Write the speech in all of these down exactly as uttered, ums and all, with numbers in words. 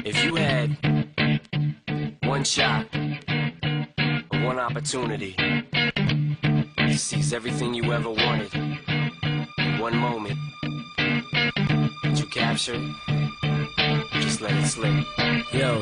If you had one shot or one opportunity to seize everything you ever wanted in one moment, did you capture it? Just let it slip. Yo.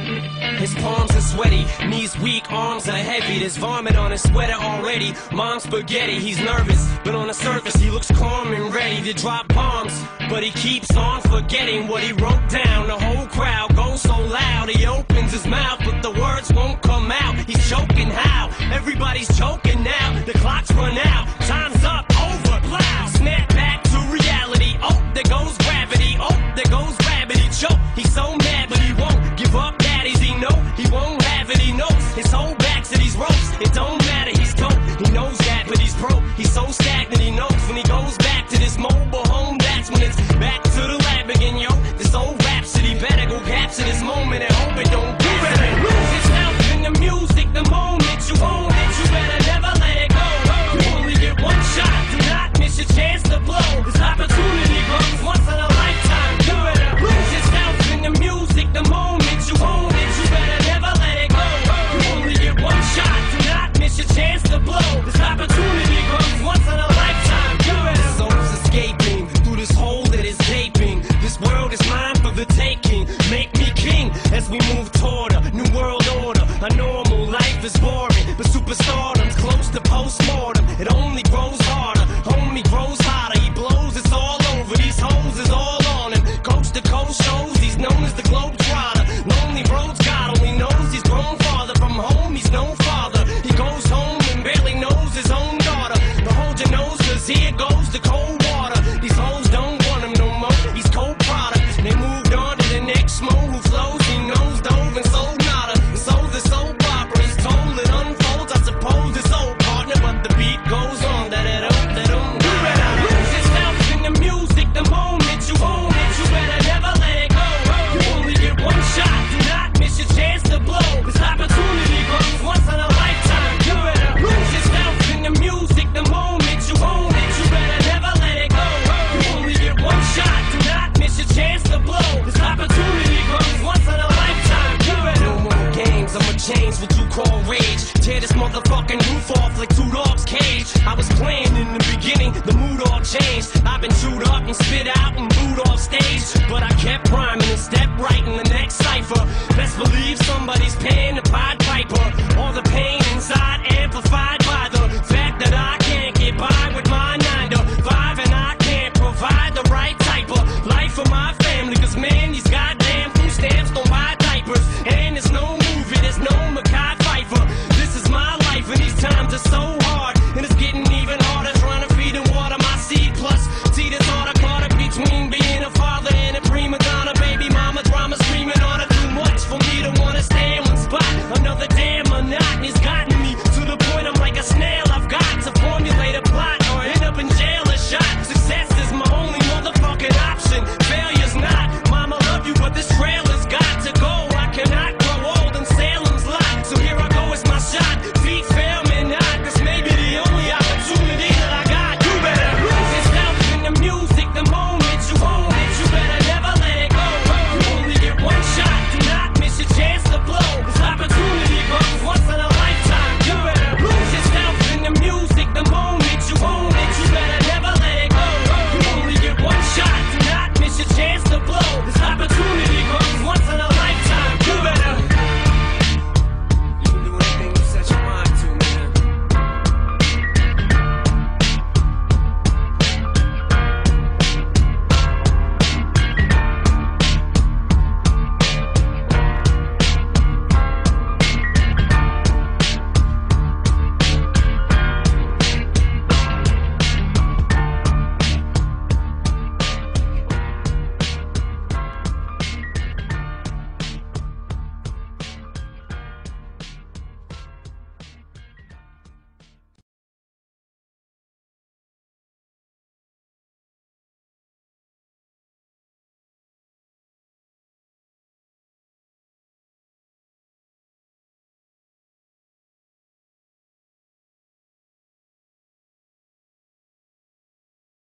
His palms are sweaty, knees weak, arms are heavy. There's vomit on his sweater already. Mom's spaghetti, he's nervous, but on the surface he looks calm and ready to drop bombs. But he keeps on forgetting what he wrote down. The whole crowd goes so loud, he opens his mouth, but the words won't come out. He's choking how? Everybody's choking now. The clock's run out, time's up, over, loud. Snap back to reality. Oh, there goes gravity. Oh, there goes gravity. Choke. He's so mad, but he won't give up. Daddies, he know he won't have it. He knows his whole back to these ropes. It don't matter, he's dope. He knows that, but he's broke. He's so stagnant. He knows when he goes back to this mobile home, that's when it's back to the lab again, yo. This old rhapsody better go capture this moment and hope it don't get better. Lose yourself in the music the moment you own it. You better never let it go. You only get one shot. Do not miss your chance to blow. This opportunity comes once in a lifetime. You better lose yourself in the music the moment you own it. You better never let it go. You only get one shot. Do not miss your chance to blow. This opportunity comes once in a lifetime. You better. Soul's escaping through this hole that is gaping. This world is mine for the taking. Make me king as we move toward a new world order. A normal life is boring, but superstardom's close to postmortem. It only grows harder, homie grows hotter. He blows, it's all over. These hoes is all on him. Coast to coast shows, he's known as the Globetrotter. Lonely roads, God only knows he's grown farther from home. He's no father. He goes home and barely knows his own daughter. But hold your nose, cause here goes the cold water. These hoes don't want him no more. He's cold product. They moved on to the next mo who flows. He knows dove and sold nada. And sold the soap opera. He's told it unfolds. I suppose it's old partner, but the beat goes on. Da da da da da. You better lose yourself in the music the moment you own it. You better never let it go. You only get one shot. Do not miss your chance to blow. This opportunity comes once in a lifetime. You better lose yourself in the music the moment you own it. You better never let it go. You only get one shot. Do not miss your chance to blow. This opportunity comes once in a lifetime. You better. No more games. I'ma change what you call rage. Tear this motherfucking roof off like two dogs' cage. I was playing in the beginning, the mood all changed. I've been chewed up and spit out and booed off stage, but I kept rhyming